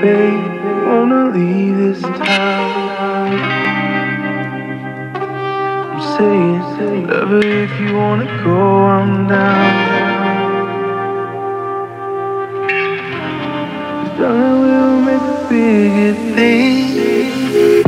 babe, wanna leave this town. I'm saying, whatever, if you wanna go, I'm down. Darling, we'll make a bigger thing.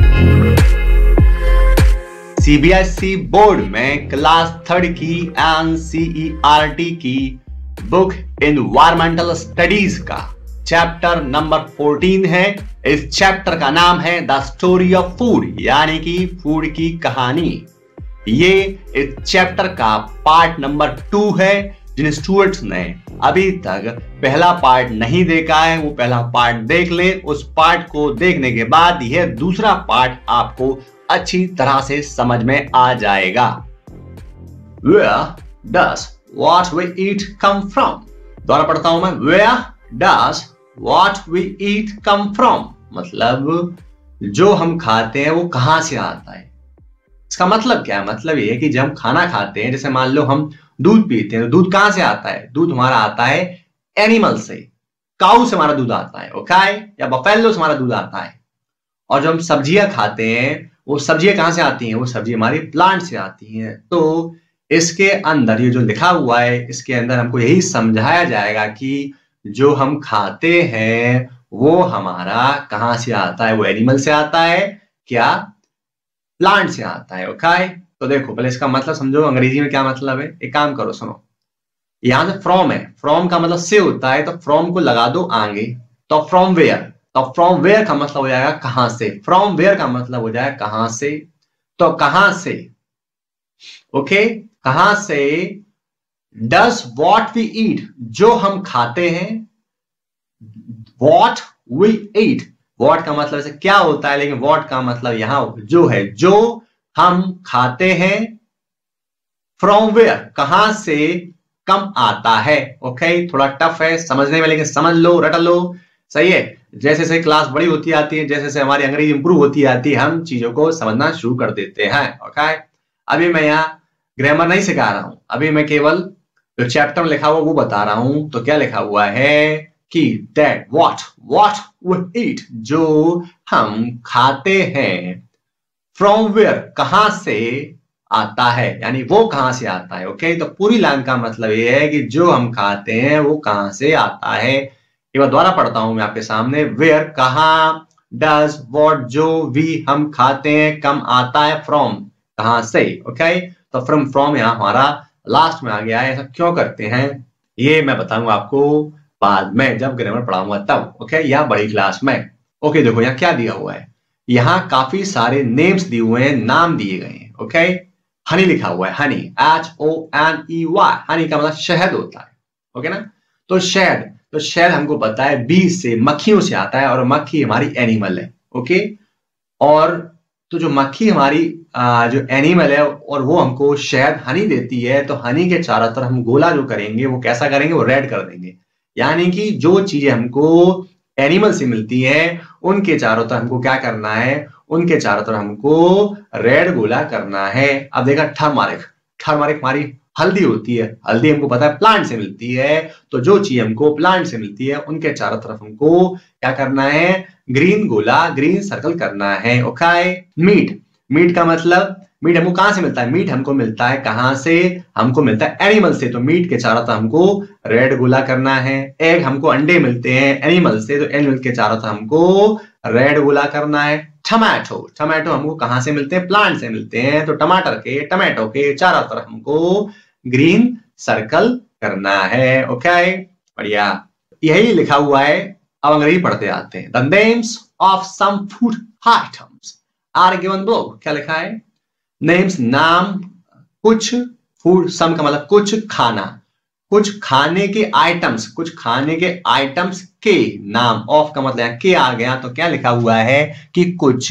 CBSE board में class 3 की NCERT की book environmental studies का chapter number 14 है। इस chapter का नाम है the story of food, यानी कि फूड की कहानी। ये इस चैप्टर का पार्ट नंबर 2 है। जिन स्टूडेंट्स ने अभी तक पहला पार्ट नहीं देखा है वो पहला पार्ट देख लें। उस पार्ट को देखने के बाद यह दूसरा पार्ट आपको अच्छी तरह से समझ में आ जाएगा। Where does what we eat come from? दोबारा पढ़ता हूं मैं। Where does what we eat come from? मतलब जो हम खाते हैं वो कहां से आता है। इसका मतलब क्या है? मतलब ये है कि जब हम खाना खाते हैं, जैसे मान लो हम दूध पीते हैं, तो दूध कहां से आता है? दूध हमारा आता है एनिमल से, काऊ से हमारा दूध आता है, ओके, या बफेलो से हमारा दूध आता है। और जब हम सब्जियां खाते हैं, वो सब्जियां कहां से आती हैं? वो सब्जी हमारी प्लांट से आती हैं। तो इसके अंदर ये जो लिखा हुआ है, इसके अंदर हमको यही समझाया जाएगा कि जो हम खाते हैं वो हमारा कहां से आता है। वो एनिमल से आता है क्या प्लांट से आता है, ओके। तो देखो पहले इसका मतलब समझो, अंग्रेजी में क्या मतलब है। एक काम करो, सुनो, यहां से फ्रॉम है, फ्रॉम का मतलब से होता है, तो फ्रॉम को लगा दो आगे। तो फ्रॉम वेयर, तो फ्रॉम वेयर का मतलब हो जाएगा कहां से। फ्रॉम वेयर का मतलब हो जाएगा कहां से। तो कहां से, ओके, कहां से। डज वॉट वी ईट, जो हम खाते हैं, वॉट वी ईट, वॉट का मतलब से क्या होता है, लेकिन वॉट का मतलब यहां जो है, जो हम खाते हैं। फ्रॉम वेयर, कहां से कम आता है, ओके। थोड़ा टफ है समझने में, लेकिन समझ लो, रट लो, सही है। जैसे जैसे क्लास बड़ी होती आती है, जैसे जैसे हमारी अंग्रेजी इंप्रूव होती आती है, हम चीजों को समझना शुरू कर देते हैं, ओके। अभी मैं यहाँ ग्रामर नहीं सिखा रहा हूं, अभी मैं केवल जो चैप्टर में लिखा हुआ वो बता रहा हूं। तो क्या लिखा हुआ है कि दैट व्हाट वी ईट, जो हम खाते हैं। फ्रॉम वेयर, कहां से आता है, यानी वो कहां से आता है, ओके। तो पूरी लाइन का मतलब ये है कि जो हम खाते हैं वो कहां से आता है। एक बार दोबारा पढ़ता हूं मैं आपके सामने। वेयर कहां, डज वॉट जो, वी हम खाते हैं, कम आता है, फ्रॉम कहां से, ओके। तो फ्रॉम यहां हमारा लास्ट में आ गया है। ऐसा क्यों करते हैं ये मैं बताऊंगा आपको बाद में, जब ग्रामर पढ़ाऊंगा तब, ओके, या बड़ी क्लास में। ओके, देखो यहाँ क्या दिया हुआ है। यहाँ काफी सारे नेम्स दिए हुए हैं, नाम दिए गए हैं, ओके। हनी लिखा हुआ है, हनी, HONEY, हनी का मतलब शहद होता है, ओके ना। तो शहद, तो शहद हमको पता है बी से, मक्खियों से आता है, और मक्खी हमारी एनिमल है, ओके। और तो जो मक्खी हमारी जो एनिमल है, और वो हमको शहद हनी देती है, तो हनी के चारों तरफ हम गोला जो करेंगे वो कैसा करेंगे, वो रेड कर देंगे। यानी कि जो चीजें हमको एनिमल से मिलती है उनके चारों तरफ हमको क्या करना है, उनके चारों तरफ हमको रेड गोला करना है। अब देखा टर्मरिक, टर्मरिक हमारी हल्दी होती है, हल्दी हमको पता है प्लांट से मिलती है। तो जो चीज हमको प्लांट से मिलती है उनके चारों तरफ हमको क्या करना है, ग्रीन गोला, ग्रीन सर्कल करना है, ओके। मीट, मीट का मतलब, मीट हमको कहां से मिलता है? मीट हमको मिलता है कहां से? हमको मिलता है एनिमल से। तो मीट के चारों तरफ हमको रेड गोला करना है। एग, हमको अंडे मिलते हैं एनिमल से, तो एनिमल के चारों तरफ हमको रेड गोला करना है। टमाटो, टमाटो हमको कहां से मिलते हैं? प्लांट से मिलते हैं। तो टमाटर के, टमाटो के चारों तरफ हमको ग्रीन सर्कल करना है, ओके, बढ़िया। यही लिखा हुआ है। अब अंग्रेजी पढ़ते आते हैं। The names of some food items are given below. क्या लिखा है? नेम्स, नाम, कुछ, फूड, सम का मतलब कुछ, खाना, कुछ खाने के आइटम्स, कुछ खाने के आइटम्स के नाम। ऑफ का मतलब के आ गया, तो क्या लिखा हुआ है कि कुछ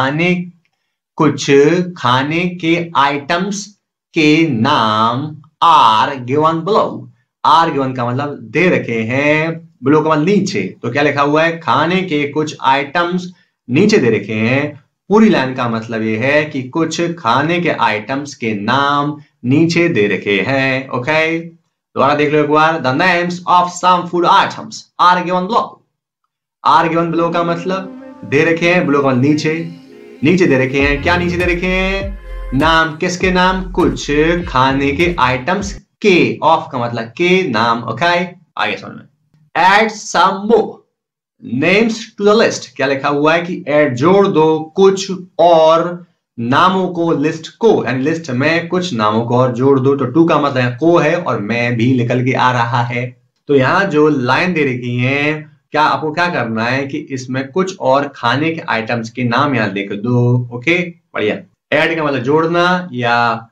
खाने के आइटम्स के नाम are given below. Are given का मतलब दे रखे हैं, बिलो का मतलब नीचे। तो क्या लिखा हुआ है? खाने के कुछ आइटम्स नीचे दे रखे हैं। पूरी लाइन का मतलब ये है कि कुछ खाने के आइटम्स के नाम नीचे दे रखे हैं, ओके। दोबारा देख लो एक बार। The names of some food items are given below. Are given below का मतलब दे रखे हैं, बिलो का मतलब नीचे, नीचे दे रखे हैं। क्या नीचे दे रखे हैं? नाम। किसके नाम? कुछ खाने के आइटम्स के। ऑफ का मतलब के नाम। ओके, आगे समझ में। Add some more names to the list. क्या लिखा हुआ है कि ऐड जोड़ दो कुछ और नामों को लिस्ट को, यानी लिस्ट में कुछ नामों को और जोड़ दो। तो टू का मतलब को है और मैं भी निकल के आ रहा है। तो यहां जो लाइन दे रखी है, क्या आपको क्या करना है कि इसमें कुछ और खाने के आइटम्स के नाम यहां लिख दो। ओके, बढ़िया। ऐड का मतलब जोड़ना या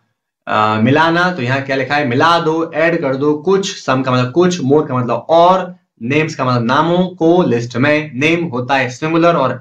मिलाना। तो यहाँ क्या लिखा है? मिला दो, ऐड कर दो कुछ। सम का मतलब कुछ, मोर का मतलब और, नेम्स का मतलब नामों को लिस्ट में। नेम होता है सिंगुलर और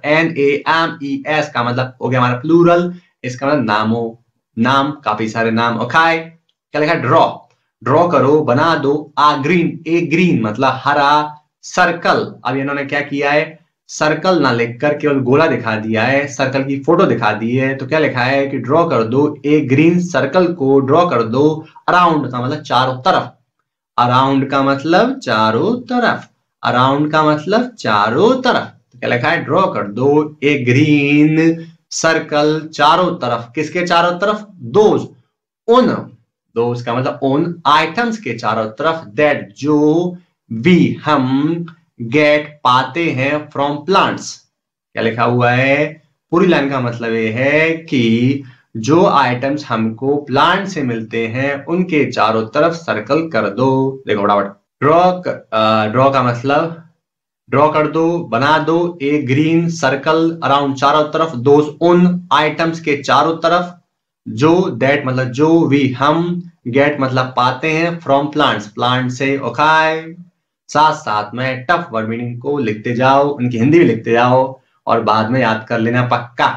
NAMES का मतलब हो गया हमारा प्लूरल। इसका मतलब नामों, नाम, काफी सारे नाम। ओके, क्या लिखा है? ड्रॉ, ड्रॉ करो, बना दो। ग्रीन, ए ग्रीन मतलब हरा। सर्कल, अब इन्होंने क्या किया है? सर्कल ना लिखकर केवल गोला दिखा दिया है, सर्कल की फोटो दिखा दी है। तो क्या लिखा है कि ड्रॉ कर दो ए ग्रीन सर्कल को, ड्रॉ कर दो अराउंड का मतलब चारों तरफ। अराउंड का मतलब चारों तरफ, अराउंड का मतलब चारों तरफ। तो क्या लिखा है? ड्रॉ कर दो ए ग्रीन सर्कल चारों तरफ। किसके चारों तरफ? दोज, उन, दोज का मतलब उन आइटम्स के चारों तरफ, दैट जो वी हम गेट पाते हैं फ्रॉम प्लांट्स। क्या लिखा हुआ है? पूरी लाइन का मतलब ये है कि जो आइटम्स हमको प्लांट से मिलते हैं उनके चारों तरफ सर्कल कर दो। देखो फटाफट, ड्रॉ का मतलब ड्रॉ कर दो, बना दो ए ग्रीन सर्कल अराउंड चारों तरफ, दोज उन आइटम्स के चारों तरफ, जो, दैट मतलब जो, वी हम, गेट मतलब पाते हैं, फ्रॉम प्लांट्स प्लांट से। ओके, साथ साथ में टफ वर्ड मीनिंग को लिखते जाओ, उनकी हिंदी भी लिखते जाओ और बाद में याद कर लेना पक्का।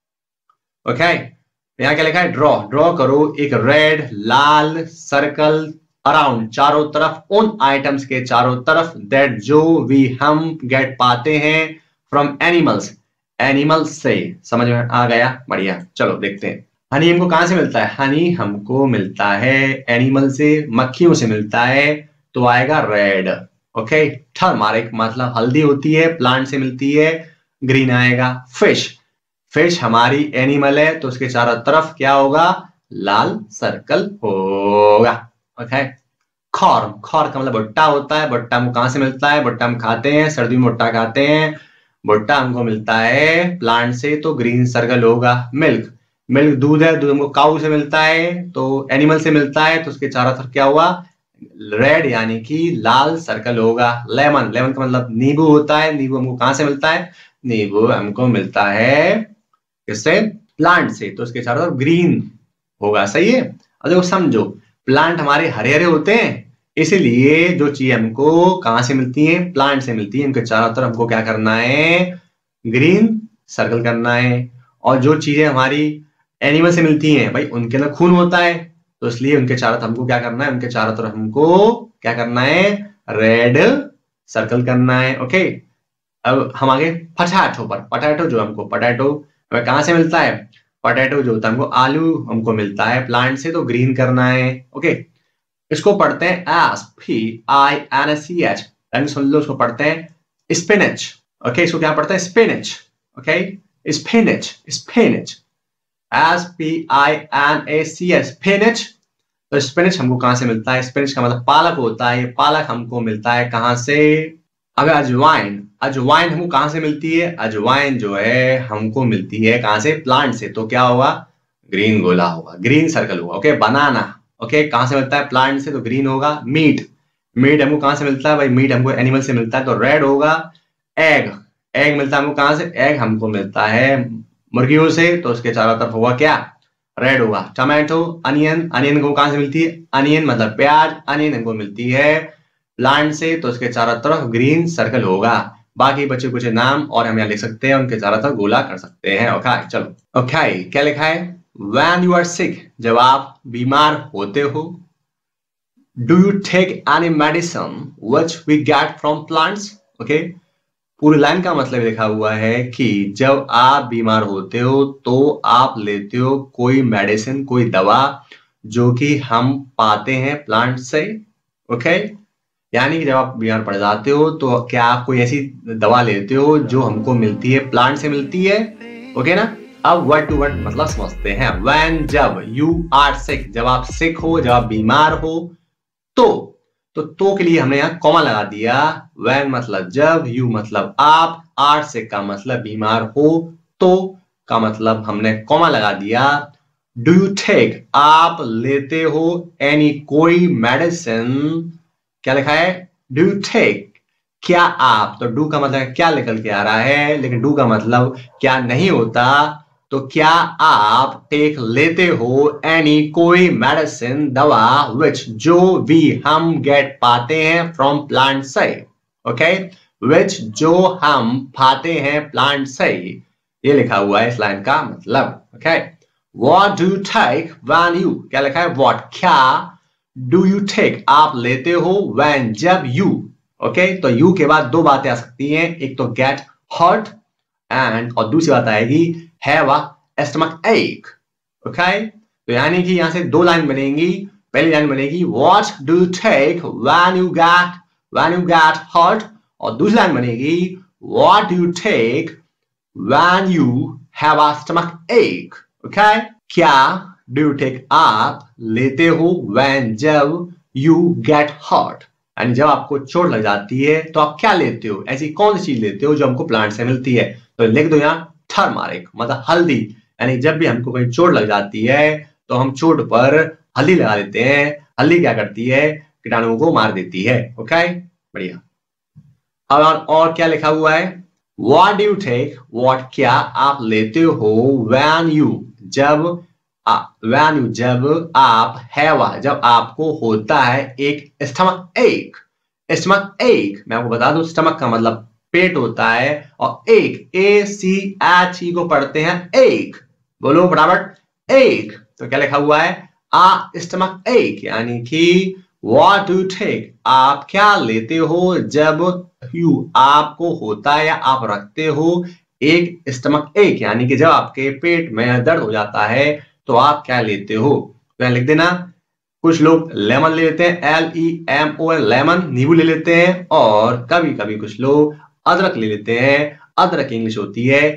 ओके, यहाँ क्या लिखा है? ड्रॉ, ड्रॉ करो एक रेड लाल सर्कल अराउंड चारों तरफ, उन आइटम्स के चारों तरफ, दैट जो वी हम गेट पाते हैं फ्रॉम एनिमल्स, एनिमल्स से। समझ में आ गया? बढ़िया, चलो देखते हैं। हनी हमको कहां से मिलता है? हनी हमको मिलता है एनिमल से, मक्खियों से मिलता है। तो आएगा रेड। ओके, टर्मरिक मतलब हल्दी होती है, प्लांट से मिलती है, ग्रीन आएगा। फिश, फिश हमारी एनिमल है तो उसके चारों तरफ क्या होगा? लाल सर्कल होगा। ओके, खॉर्म, खॉर का मतलब भुट्टा होता है। भुट्टा हमको कहां से मिलता है? भुट्टा हम खाते हैं, सर्दी में भुट्टा खाते हैं। भुट्टा हमको मिलता है प्लांट से तो ग्रीन सर्कल होगा। मिल्क, मिल्क दूध है, दूध हमको काऊ से मिलता है तो एनिमल से मिलता है तो उसके चारों तरफ क्या हुआ? रेड यानी कि लाल सर्कल होगा। लेमन, लेमन का मतलब नींबू होता है। नींबू हमको कहां से मिलता है? नींबू हमको मिलता है किससे? प्लांट से, तो उसके चारों तरफ ग्रीन होगा। सही है। अब देखो समझो, प्लांट हमारे हरे हरे होते हैं, इसीलिए जो चीज हमको कहां से मिलती है? प्लांट से मिलती है। उनके चारों तरफ हमको क्या करना है? ग्रीन सर्कल करना है। और जो चीजें हमारी एनिमल से मिलती हैं भाई, उनके अंदर खून होता है तो इसलिए उनके चारों तरफ हमको क्या करना है? उनके चारों तरफ हमको क्या करना है? रेड सर्कल करना है। ओके, अब हम आगे पटैटो पर। पटैटो जो हमको, पटैटो हमें कहां से मिलता है? पटैटो जो होता है हमको, आलू हमको मिलता है प्लांट से तो ग्रीन करना है। ओके, इसको पढ़ते हैं SPINACH। सुन लो, उसको पढ़ते हैं स्पिनच। ओके, इसको क्या पढ़ते हैं? Spinach. Okay, spinach, spinach, SPINACH, spinach. तो स्पिनच हमको कहां से मिलता है? स्पिनच का मतलब पालक होता है। पालक हमको मिलता है कहां से? अब अजवाइन, अजवाइन हमको कहां से मिलती है? अजवाइन जो है हमको मिलती है कहां से? प्लांट से। तो क्या होगा? ग्रीन गोला होगा, ग्रीन सर्कल होगा। ओके, बनाना, ओके, कहां से मिलता है? प्लांट से तो ग्रीन होगा। मीट, मीट हमको कहां से मिलता है भाई? मीट हमको एनिमल से मिलता है तो रेड होगा। एग, एग मिलता है हमको कहां से? एग हमको मिलता है मुर्गियों से तो उसके चारों तरफ होगा क्या? रेड होगा। टमाटो, अनियन, अनियन को कहां से मिलती है? अनियन मतलब प्याज, अनियन हमको मिलती है प्लांट से तो उसके चारों तरफ ग्रीन सर्कल होगा। बाकी बच्चे कुछ नाम और हम यहाँ लिख सकते हैं, उनके चारों तरफ गोला कर सकते हैं। ओके, चलो। ओके, क्या लिखा है? When you are sick, जब आप बीमार होते हो, do you take any medicine which we get from plants? Okay, पूरी लाइन का मतलब लिखा हुआ है कि जब आप बीमार होते हो तो आप लेते हो कोई मेडिसिन, कोई दवा जो कि हम पाते हैं प्लांट से। ओके, यानी कि जब आप बीमार पड़ जाते हो तो क्या आप कोई ऐसी दवा लेते हो जो हमको मिलती है, प्लांट से मिलती है, ओके ना। अब वर्ड टू वर्ड मतलब समझते हैं। व्हेन, जब, यू आर सिक, जब आप सिक हो, जब आप बीमार हो, तो के लिए हमने यहाँ कॉमा लगा दिया। व्हेन मतलब जब, यू मतलब आप, आर सिक का मतलब बीमार हो, तो का मतलब हमने कॉमा लगा दिया। डू यू टेक, आप लेते हो, एनी कोई मेडिसिन, क्या लिखा है, डू यू टेक, क्या आप, तो डू का मतलब क्या निकल के आ रहा है, लेकिन डू का मतलब क्या नहीं होता, तो क्या आप टेक लेते हो, एनी कोई मेडिसिन, दवा, विच जो भी हम गेट पाते हैं फ्रॉम प्लांट से, ओके, विच जो हम पाते हैं प्लांट से, ये लिखा हुआ है इस लाइन का मतलब, okay. What do you take when you, क्या लिखा है, व्हाट क्या डू यू टेक आप लेते हो, व्हेन जब, यू, ओके। तो यू के बाद दो बातें आ सकती हैं, एक तो गेट हर्ट एंड, और दूसरी बात आएगी have a stomach ache, okay. तो यानी कि यहां से दो लाइन बनेगी। पहली लाइन बनेगी what do you take when you get hurt, और दूसरी लाइन बनेगी what do you take when you have a stomach ache, okay. क्या डू यू टेक आप लेते हो, व्हेन जब, यू गेट हर्ट, यानी जब आपको चोट लग जाती है तो आप क्या लेते हो, ऐसी कौन सी चीज लेते हो जो हमको प्लांट से मिलती है। तो लिख दो यहाँ टर्मरिक, मतलब हल्दी, यानी जब भी हमको कहीं चोट लग जाती है तो हम चोट पर हल्दी लगा देते हैं। हल्दी क्या करती है, कीटाणुओं को मार देती है, ओके, बढ़िया। अब और क्या लिखा हुआ है, what do you take, what क्या आप लेते हो, व्हेन यू जब, व्हेन यू जब आप, हैव जब आपको होता है एक स्टमक एक। स्टमक एक मैं आपको बता दूं, स्टमक का मतलब पेट होता है, और एक ACHE को पढ़ते हैं एक, बोलो बराबर एक। तो क्या लिखा हुआ है, आ स्टमक एक, यानी कि व्हाट डू यू टेक आप क्या लेते हो, जब यू आपको होता है या आप रखते हो एक स्टमक एक, यानी कि जब आपके पेट में दर्द हो जाता है तो आप क्या लेते हो। तो यहाँ लिख देना, कुछ लोग लेमन ले लेते हैं, LEMON लेमन, नींबू ले लेते हैं, और कभी कभी कुछ लोग अदरक ले लेते हैं। अदरक इंग्लिश होती है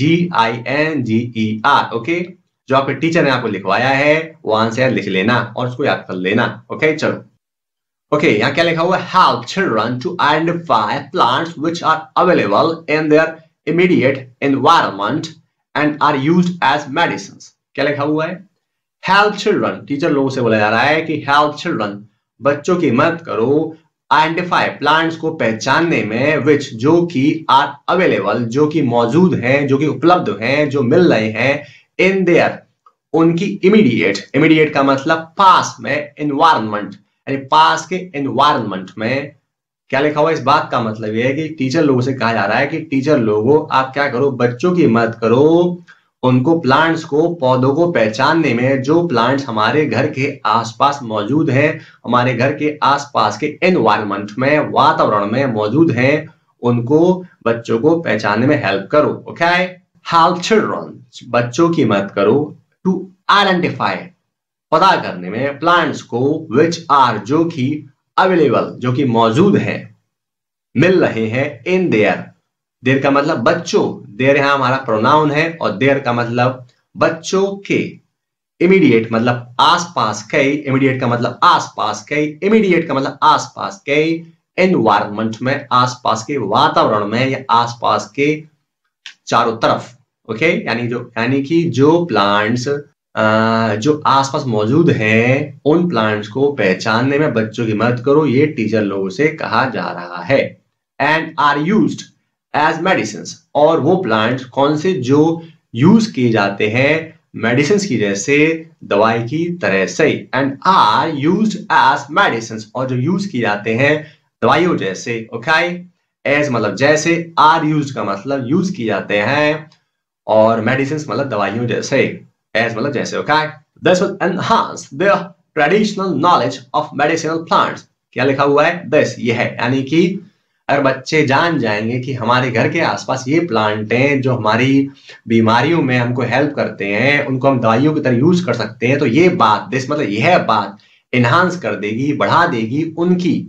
GINGER, ओके। जो आपके टीचर ने आपको लिखवाया है वो आंसर लिख लेना और उसको याद कर लेना, ओके। चलो, ओके, यहाँ क्या लिखा हुआ है, help children to identify plants which are available in their immediate environment and are used as medicines। क्या लिखा हुआ है, हेल्प चिल्ड्रन, टीचर लोगों से बोला जा रहा है कि हेल्प चिल्ड्रन, बच्चों की मदद करो, आइडेंटिफाई प्लांट्स को पहचानने में, विच जो कि आर अवेलेबल जो कि मौजूद हैं, जो कि उपलब्ध हैं, जो मिल रहे हैं, इन देयर उनकी इमीडिएट, इमीडिएट का मतलब पास में, एनवायरनमेंट यानी पास के एनवायरनमेंट में। क्या लिखा हुआ है, इस बात का मतलब यह है कि टीचर लोगों से कहा जा रहा है कि टीचर लोगों आप क्या करो, बच्चों की मदद करो, उनको प्लांट्स को, पौधों को पहचानने में, जो प्लांट्स हमारे घर के आसपास मौजूद हैं, हमारे घर के आसपास के एनवायरनमेंट में, वातावरण में मौजूद हैं, उनको बच्चों को पहचानने में हेल्प करो, ओके। हेल्प चिल्ड्रन, बच्चों की मदद करो, टू आइडेंटिफाई, पता करने में, प्लांट्स को, विच आर जो कि, अवेलेबल जो कि मौजूद हैं, मिल रहे हैं, इन देयर, देयर का मतलब बच्चों, देयर यहां हमारा प्रोनाउन है, और देयर का मतलब बच्चों के, इमीडिएट मतलब आसपास के, इमीडिएट का मतलब आसपास के, इमीडिएट का मतलब आसपास के, एनवायरनमेंट में, आसपास के वातावरण में, या आसपास के चारों तरफ, ओके। यानी कि जो प्लांट्स जो आसपास मौजूद हैं, उन प्लांट्स को पहचानने में बच्चों की मदद करो, ये टीचर लोगों से कहा जा रहा है। And are used as medicine, और वो प्लांट्स कौन से जो यूज किए जाते हैं मेडिसिन की जैसे, दवाई की तरह से। And are used as medicine, और जो यूज किए जाते हैं दवाइयों जैसे, ओके। एज मतलब जैसे, आर यूज्ड का मतलब यूज किए जाते हैं, और मेडिसिन मतलब दवाइयों जैसे, एज मतलब जैसे, okay. This will enhance their traditional knowledge of medicinal plants. क्या लिखा हुआ है, दिस ये है, यानी कि अगर बच्चे जान जाएंगे कि हमारे घर के आसपास ये प्लांट हैं जो हमारी बीमारियों में हमको हेल्प करते हैं, उनको हम दवाइयों की तरह यूज कर सकते हैं, तो ये बात, दिस मतलब यह बात एनहांस कर देगी, बढ़ा देगी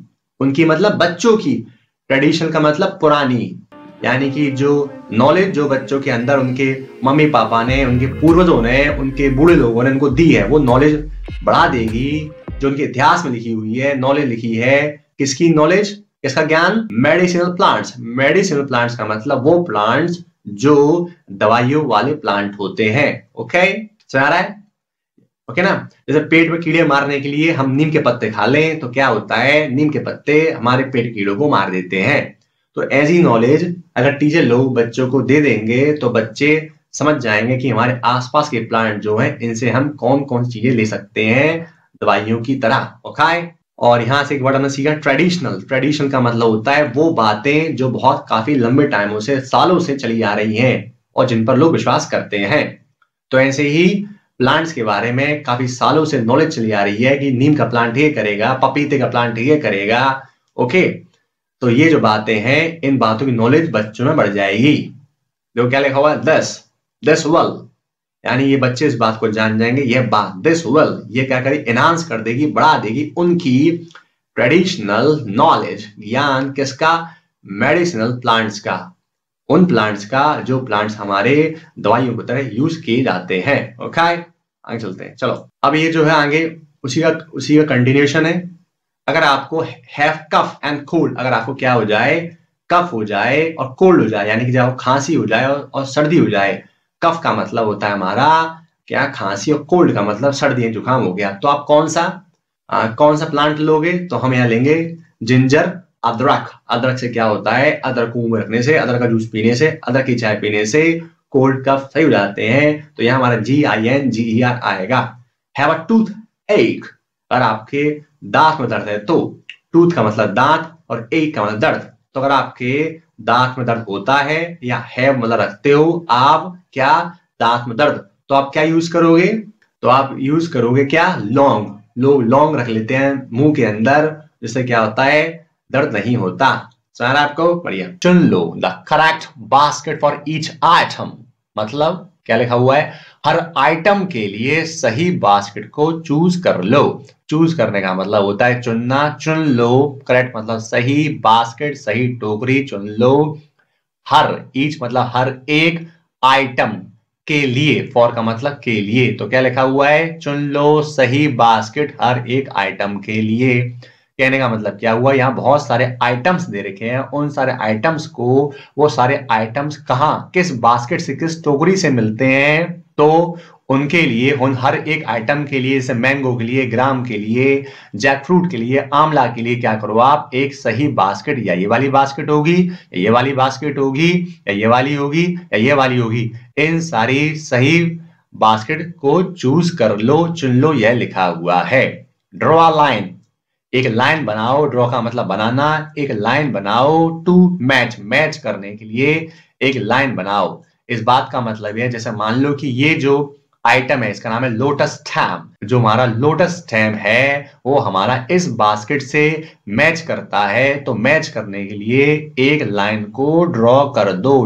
उनकी मतलब बच्चों की, ट्रेडिशनल का मतलब पुरानी, यानी कि जो नॉलेज जो बच्चों के अंदर उनके मम्मी पापा ने, उनके पूर्वजों ने, उनके बूढ़े लोगों ने उनको दी है, वो नॉलेज बढ़ा देगी। जो उनके इतिहास में लिखी हुई है, नॉलेज लिखी है, किसकी नॉलेज, किसका ज्ञान, मेडिसिनल प्लांट्स। मेडिसिनल प्लांट्स का मतलब वो प्लांट्स जो दवाइयों वाले प्लांट होते हैं। ओके, समझ आ रहा है? ओके ना। जैसे पेट में कीड़े मारने के लिए हम नीम के पत्ते खा लें तो क्या होता है, नीम के पत्ते हमारे पेट कीड़ों को मार देते हैं। तो ऐसी नॉलेज अगर टीचर लोग बच्चों को दे देंगे तो बच्चे समझ जाएंगे कि हमारे आसपास के प्लांट जो हैं इनसे हम कौन कौन सी चीजें ले सकते हैं दवाइयों की तरह। ओके, और यहां से एक वर्ड हमने सीखा ट्रेडिशनल। ट्रेडिशनल का मतलब होता है वो बातें जो बहुत काफी लंबे टाइमों से, सालों से चली आ रही हैं और जिन पर लोग विश्वास करते हैं। तो ऐसे ही प्लांट्स के बारे में काफी सालों से नॉलेज चली आ रही है कि नीम का प्लांट ये करेगा, पपीते का प्लांट ये करेगा। ओके, तो ये जो बातें हैं, इन बातों की नॉलेज बच्चों में बढ़ जाएगी। देखो क्या लिखा हुआ है, दिस विल, यानी ये बच्चे इस बात को जान जाएंगे, यह बात, दिस विल, ये क्या करेगी, एनहांस कर देगी, बढ़ा देगी उनकी ट्रेडिशनल नॉलेज, ज्ञान किसका, मेडिसिनल प्लांट्स का, उन प्लांट्स का जो प्लांट्स हमारे दवाइयों की तरह यूज किए जाते हैं। ओके, आगे चलते हैं। चलो, अब ये जो है आगे उसी का कंटिन्यूशन है। अगर आपको हैव कफ एंड कोल्ड, अगर आपको क्या हो जाए, कफ हो जाए और कोल्ड हो जाए, यानी कि जब खांसी हो जाए और सर्दी हो जाए। कफ का मतलब होता है हमारा क्या, खांसी, और कोल्ड का मतलब सर्दी जुकाम हो गया। तो आप कौन सा प्लांट लोगे, तो हम यहाँ लेंगे जिंजर, अदरक। अदरक से क्या होता है, अदरक को मुंह में रखने से, अदरक का जूस पीने से, अदरक की चाय पीने से कोल्ड कफ सही हो जाते हैं। तो यहाँ हमारा GINGER आएगा। हैव अ टूथ एक, अगर आपके दांत में दर्द है तो, टूथ का मतलब दांत और एक का मतलब दर्द। तो अगर आपके दांत में दर्द होता है या हैव मतलब रखते हो आप क्या, दांत में दर्द, तो आप क्या यूज करोगे, तो आप यूज करोगे क्या, लौंग। लोग लौंग रख लेते हैं मुंह के अंदर, जिससे क्या होता है, दर्द नहीं होता। समझ आपको, बढ़िया। चुन लो the correct basket for each item, मतलब क्या लिखा हुआ है, हर आइटम के लिए सही बास्केट को चूज कर लो। चूज करने का मतलब होता है चुनना, चुन लो, करेक्ट मतलब सही, बास्केट सही टोकरी चुन लो। हर, ईच मतलब हर एक, आइटम के लिए, फॉर का मतलब के लिए, तो क्या लिखा हुआ है, चुन लो सही बास्केट हर एक आइटम के लिए। कहने का मतलब क्या हुआ, यहाँ बहुत सारे आइटम्स दे रखे हैं, उन सारे आइटम्स को, वो सारे आइटम्स कहाँ, किस बास्केट से, किस टोकरी से मिलते हैं, तो उनके लिए, उन हर एक आइटम के लिए, जैसे मैंगो के लिए, ग्राम के लिए, जैक फ्रूट के लिए, आंवला के लिए, क्या करो आप, एक सही बास्केट, या ये वाली बास्केट होगी, या ये वाली बास्केट होगी, या ये वाली होगी, या ये वाली होगी, इन सारी सही बास्केट को चूज कर लो, चुन लो, यह लिखा हुआ है। ड्रॉ अ लाइन, एक लाइन बनाओ, ड्रॉ का मतलब बनाना, एक लाइन बनाओ, टू मैच, मैच करने के लिए एक लाइन बनाओ। इस बात का मतलब है, जैसे मान लो कि ये जो आइटम है इसका नाम है लोटस स्टैम्प, जो हमारा लोटस स्टैम्प है वो हमारा इस बास्केट से मैच करता है, तो मैच करने के लिए एक लाइन को ड्रॉ कर दो,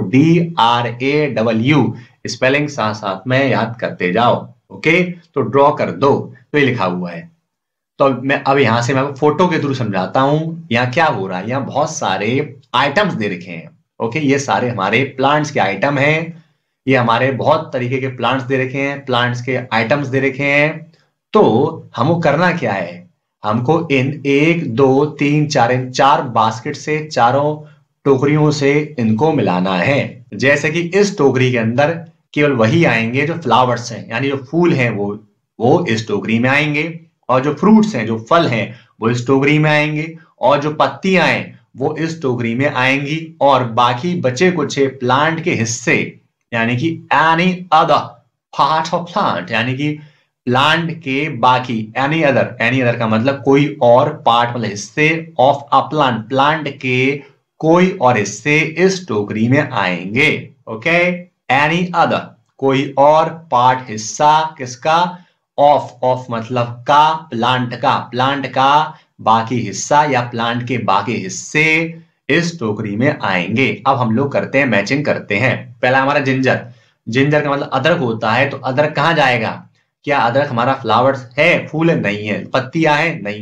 DRAW, स्पेलिंग साथ साथ में याद करते जाओ। ओके, तो ड्रॉ कर दो, तो ये लिखा हुआ है। तो मैं अब यहां से मैं फोटो के थ्रू समझाता हूं, यहाँ क्या हो रहा है, यहाँ बहुत सारे आइटम्स दे रखे हैं। ओके, ये सारे हमारे प्लांट्स के आइटम हैं, ये हमारे बहुत तरीके के प्लांट्स दे रखे हैं, प्लांट्स के आइटम्स दे रखे हैं। तो हमको करना क्या है, हमको इन 1 2 3 4 इन 4 बास्केट से, चारों टोकरियों से इनको मिलाना है। जैसे कि इस टोकरी के अंदर केवल वही आएंगे जो फ्लावर्स हैं, यानी जो फूल हैं वो इस टोकरी में आएंगे, और जो फ्रूट्स हैं, जो फल हैं, वो इस टोकरी में आएंगे, और जो पत्तियां हैं वो इस टोकरी में आएंगी, और बाकी बचे कुछ प्लांट के हिस्से, यानी कि any other part of plant, यानी कि प्लांट के बाकी, एनी अदर का मतलब कोई और, पार्ट मतलब हिस्से, ऑफ अ प्लांट, प्लांट के कोई और हिस्से इस टोकरी में आएंगे। ओके, एनी अदर कोई और, पार्ट हिस्सा किसका, ऑफ मतलब का, प्लांट का बाकी हिस्सा या प्लांट के बाकी हिस्से इस टोकरी में आएंगे। अब हम लोग करते हैं, मैचिंग करते हैं। पहला हमारा जिंजर का मतलब अदरक होता है, तो अदरक कहां जाएगा, क्या अदरक हमारा फ्लावर्स है, फूल है, नहीं है, पत्तियां है, नहीं है,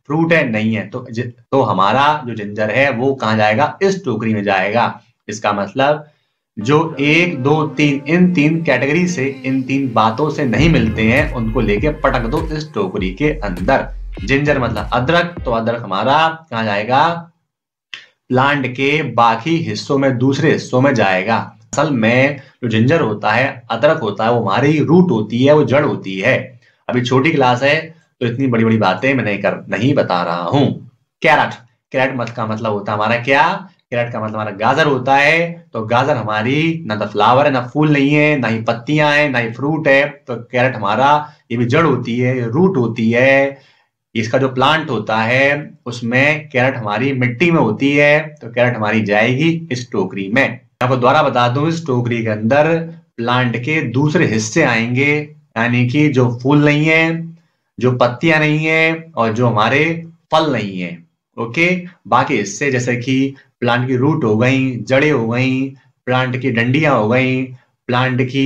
फ्रूट है नहीं है, तो हमारा जो जिंजर है वो कहाँ जाएगा, इस टोकरी में जाएगा। इसका मतलब जो 1 2 3 इन 3 कैटेगरी से, इन 3 बातों से नहीं मिलते हैं उनको लेके पटक दो इस टोकरी के अंदर। जिंजर मतलब अदरक, तो अदरक हमारा कहाँ जाएगा, प्लांट के बाकी हिस्सों में, दूसरे हिस्सों में जाएगा। असल में जो जिंजर होता है, अदरक होता है, वो हमारी रूट होती है, वो जड़ होती है। अभी छोटी क्लास है तो इतनी बड़ी बड़ी बातें मैं नहीं बता रहा हूं। कैरेट, कैरेट मत का मतलब होता है हमारा क्या, कैरेट का मतलब हमारा गाजर होता है। तो गाजर हमारी ना तो फ्लावर है, ना फूल नहीं है, ना ही पत्तियां हैं, ना ही फ्रूट है। तो कैरेट हमारा ये भी जड़ होती है, रूट होती है। इसका जो प्लांट होता है उसमें कैरेट हमारी मिट्टी में होती है, तो कैरेट हमारी जाएगी इस टोकरी में। आपको दोबारा बता दूं, इस टोकरी के अंदर प्लांट के दूसरे हिस्से आएंगे, यानी कि जो फूल नहीं है, जो पत्तियां नहीं है, और जो हमारे फल नहीं है। ओके, बाकी हिस्से जैसे कि प्लांट की रूट हो गई, जड़ें हो गई, प्लांट की डंडियां हो गई, प्लांट की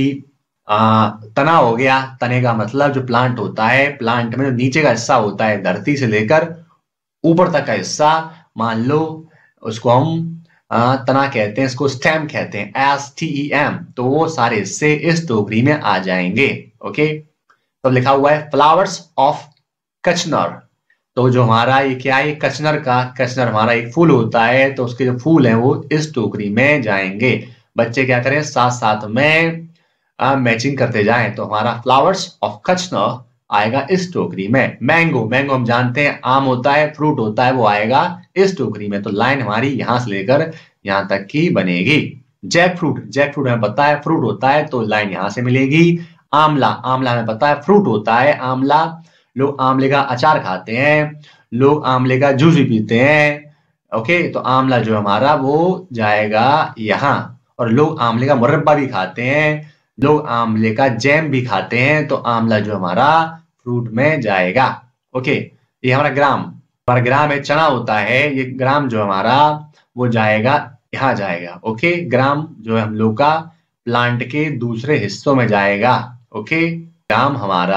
तना हो गया। तने का मतलब जो प्लांट होता है, प्लांट में जो नीचे का हिस्सा होता है, धरती से लेकर ऊपर तक का हिस्सा, मान लो उसको हम तना कहते हैं, इसको स्टेम कहते हैं, STEM। तो वो सारे हिस्से इस टोकरी में आ जाएंगे। ओके, तो लिखा हुआ है फ्लावर्स ऑफ कचनर। तो जो हमारा ये क्या है, कचनर का, कचनर हमारा एक फूल होता है, तो उसके जो फूल हैं वो इस टोकरी में जाएंगे। बच्चे क्या करें, साथ साथ में मैचिंग करते जाएं। तो हमारा फ्लावर्स ऑफ कचनर आएगा इस टोकरी में। मैंगो, मैंगो हम जानते हैं आम होता है, फ्रूट होता है, वो आएगा इस टोकरी में। तो लाइन हमारी यहां से लेकर यहां तक की बनेगी। जैक फ्रूट, जैक फ्रूट हमें पता है फ्रूट होता है, तो लाइन यहां से मिलेगी। आंवला, आंवला हमें पता है फ्रूट होता है, आंवला, लोग आंवले का अचार खाते हैं, लोग आंवले का जूस भी पीते हैं। ओके, तो आंवला जो हमारा वो जाएगा यहाँ। और लोग आंवले का मुरब्बा भी खाते हैं, लोग आंवले का जैम भी खाते हैं। तो आंवला जो हमारा फ्रूट में जाएगा। ओके, ये हमारा ग्राम, हमारा ग्राम है, चना होता है, ये ग्राम जो हमारा वो जाएगा, यहाँ जाएगा। ओके, ग्राम जो है हम लोग का प्लांट के दूसरे हिस्सों में जाएगा। ओके, ग्राम हमारा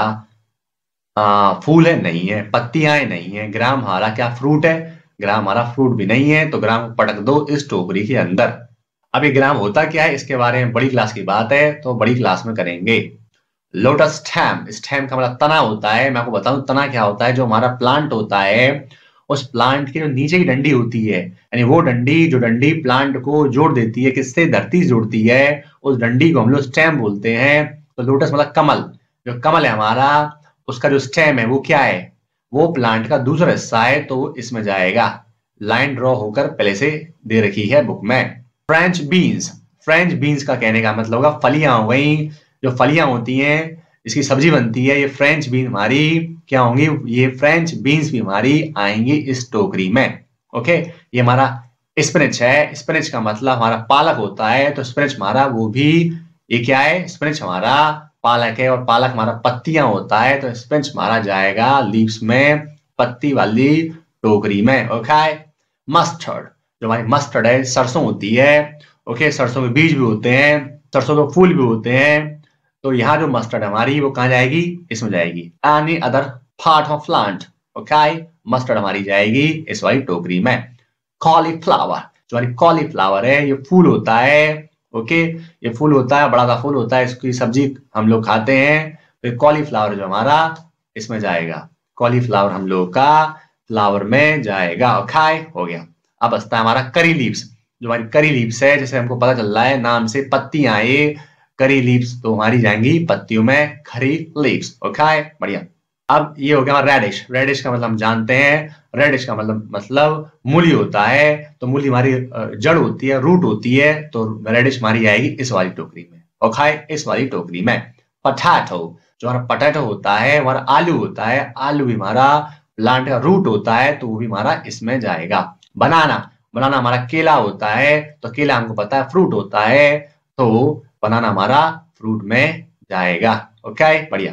फूल है नहीं है, पत्तियां नहीं है। ग्राम हमारा क्या, फ्रूट है, ग्राम हमारा फ्रूट भी नहीं है। तो ग्राम को पटक दो इस टोकरी के अंदर। अब ये ग्राम होता क्या है, इसके बारे में बड़ी क्लास की बात है, तो बड़ी क्लास में करेंगे। लोटस स्टेम, स्टेम का मतलब तना होता है। मैं आपको बताऊं तना क्या होता है, जो हमारा प्लांट होता है, उस प्लांट की जो नीचे की डंडी होती है, यानी वो डंडी, जो डंडी प्लांट को जोड़ देती है, किससे, धरती से जोड़ती है, उस डंडी को हम लोग स्टेम बोलते हैं। तो लोटस मतलब कमल, जो कमल है हमारा, उसका जो स्टेम है वो क्या है, वो प्लांट का दूसरा हिस्सा है, तो इसमें जाएगा। लाइन ड्रॉ होकर पहले से दे रखी है बुक में। फ्रेंच बीन्स, फ्रेंच बीन्स का कहने का मतलब होगा फलियां हो गई, जो फलियां होती हैं, इसकी सब्जी बनती है, ये फ्रेंच बीन हमारी क्या होंगी, ये फ्रेंच बीन्स भी हमारी आएंगी इस टोकरी में। ओके, ये हमारा स्पिनच है, स्पिनच का मतलब हमारा पालक होता है, तो स्पिनच हमारा वो भी, ये क्या है, स्पिनच हमारा पालक है, और पालक हमारा पत्तियां होता है, तो स्पिनच हमारा जाएगा लीव्स में, पत्ती वाली टोकरी में। ओके, मस्टर्ड, जो हमारी मस्टर्ड है, सरसों होती है। ओके, सरसों के बीज भी होते हैं, सरसों के फूल भी होते हैं। तो यहाँ जो मस्टर्ड हमारी वो कहाँ जाएगी, इसमें जाएगी। Any other part of plant, okay, mustard हमारी जाएगी इस वाली टोकरी में। कॉलीफ्लावर, जो हमारी कॉलीफ्लावर है, ये फूल होता है। ओके, ये फूल होता है, बड़ा सा फूल होता है, इसकी सब्जी हम लोग खाते हैं। तो कॉलीफ्लावर जो हमारा इसमें जाएगा, कॉलीफ्लावर हम लोग का फ्लावर में जाएगा। ओके, हो गया। अब बचता है हमारा करी लीव्स, जो हमारी करी लीव्स है, जैसे हमको पता चल रहा है नाम से पत्तियां, ये करी लीव्स तो हमारी जाएंगी पत्तियों में, खरी लीव्स। ओके, बढ़िया। अब ये हो गया रेडिश, रेडिश का मतलब हम जानते हैं, रेडिश का मतलब मूली होता है। तो मूली हमारी जड़ होती है, रूट होती है, तो रेडिश हमारी आएगी इस वाली टोकरी में। ओके, इस वाली टोकरी में। पटैटो, जो हमारा पटैटो होता है, हमारा आलू होता है, आलू भी हमारा प्लांट का रूट होता है, तो वो भी हमारा इसमें जाएगा। बनाना, बनाना हमारा केला होता है, तो केला हमको पता है फ्रूट होता है, तो बनाना हमारा फ्रूट में जाएगा। ओके, बढ़िया।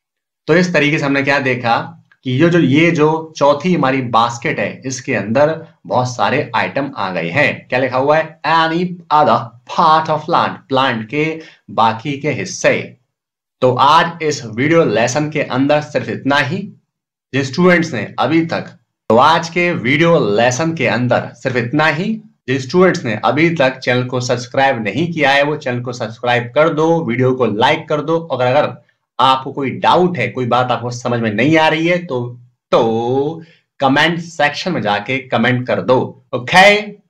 तो इस तरीके से हमने क्या देखा कि ये जो चौथी हमारी बास्केट है, इसके अंदर बहुत सारे आइटम आ गए हैं। क्या लिखा हुआ है, any other part of plant, plant के बाकी के हिस्से। तो आज इस वीडियो लेसन के अंदर सिर्फ इतना ही। जिन स्टूडेंट्स ने अभी तक तो आज के वीडियो लेसन के अंदर सिर्फ इतना ही। जिन स्टूडेंट्स ने अभी तक चैनल को सब्सक्राइब नहीं किया है वो चैनल को सब्सक्राइब कर दो, वीडियो को लाइक कर दो। अगर आपको कोई डाउट है, कोई बात आपको समझ में नहीं आ रही है तो कमेंट सेक्शन में जाके कमेंट कर दो। ओके।